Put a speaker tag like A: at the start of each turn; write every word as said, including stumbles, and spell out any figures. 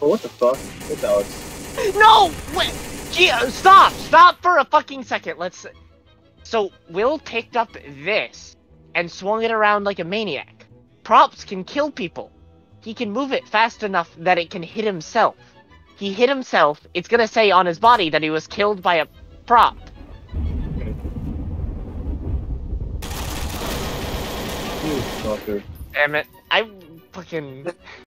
A: Oh, what the fuck? It's Alex.
B: No! Wait! Gee, uh, stop! Stop for a fucking second. Let's. So Will picked up this and swung it around like a maniac. Props can kill people. He can move it fast enough that it can hit himself. He hit himself. It's gonna say on his body that he was killed by a prop.
A: You fucker.
B: Damn it! I fucking.